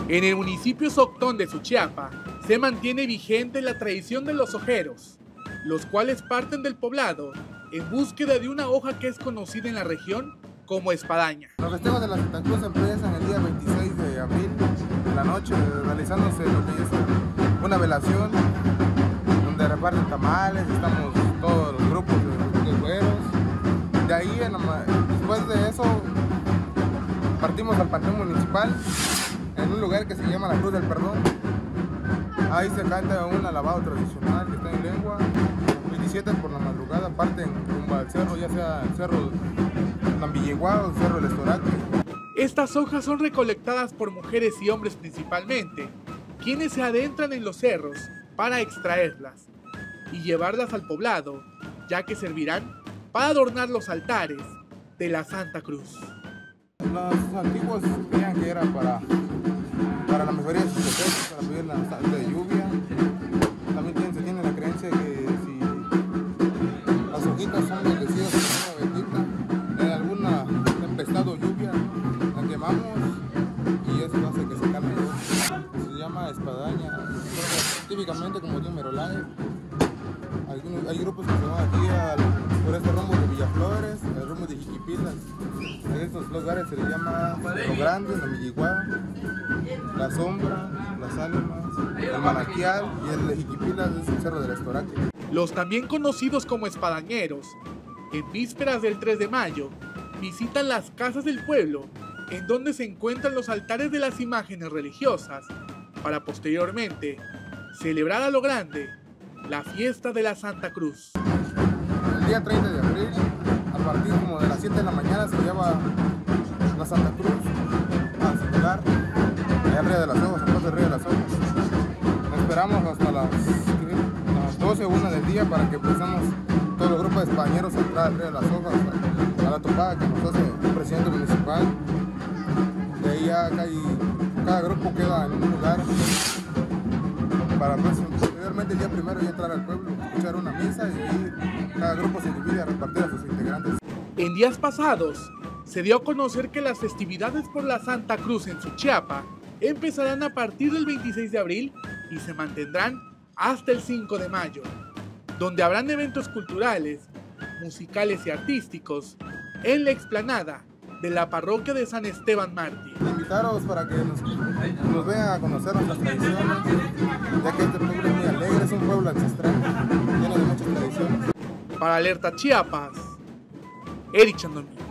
En el municipio Soctón de Suchiapa se mantiene vigente la tradición de los ojeros, los cuales parten del poblado en búsqueda de una hoja que es conocida en la región como espadaña. Los festejos de la Santa Cruz empiezan el día 26 de abril, en la noche, realizándose lo que es una velación, donde reparten tamales, estamos todos los grupos de güeros. De ahí, después de eso, partimos al panteón municipal, en un lugar que se llama la Cruz del Perdón. Ahí se canta un alabado tradicional que está en lengua. 27 por la madrugada parten rumbo al cerro, ya sea el cerro Nambilleguá o el cerro del Estoraque. Estas hojas son recolectadas por mujeres y hombres principalmente, quienes se adentran en los cerros para extraerlas y llevarlas al poblado, ya que servirán para adornar los altares de la Santa Cruz. Los antiguos creían que era para la mejoría de sus cosechas, para pedir la falta de lluvia. También se tiene la creencia que si las hojitas son bendecidas por una bendita, en alguna tempestad o lluvia, la quemamos y eso hace que se calme. Se llama espadaña, típicamente como de un merolae. Hay grupos que se van aquí por este rumbo de Villaflores, el rumbo de Jiquipilas. En estos lugares se les llama Lo Grande, Nambilleguá, La Sombra, Las Ánimas, el Manantial, y el de Jiquipilas es el Cerro del Estoraque. Los también conocidos como espadañeros, en vísperas del 3 de mayo, visitan las casas del pueblo, en donde se encuentran los altares de las imágenes religiosas, para posteriormente celebrar a lo grande la fiesta de la Santa Cruz. El día 30 de abril, a partir como de las 7 de la mañana, se lleva la Santa Cruz a circular allá arriba de las hojas, después de arriba de las hojas. Esperamos hasta las 12 o 1 del día para que empezamos todos los grupos de españeros a entrar arriba de las hojas a la topada que nos hace el presidente municipal. De ahí ya cada grupo queda en un lugar para posteriormente el día primero ya entrar al pueblo, escuchar una misa y cada grupo se divide a repartir a sus integrantes. En días pasados, se dio a conocer que las festividades por la Santa Cruz en Suchiapa empezarán a partir del 26 de abril y se mantendrán hasta el 5 de mayo, donde habrán eventos culturales, musicales y artísticos en la explanada de la parroquia de San Esteban Mártir. Invitaros para que nos vengan a conocer nuestras tradiciones, ya que este pueblo es muy alegre, es un pueblo ancestral, lleno de muchas tradiciones. Para Alerta Chiapas, Eric Chandoni.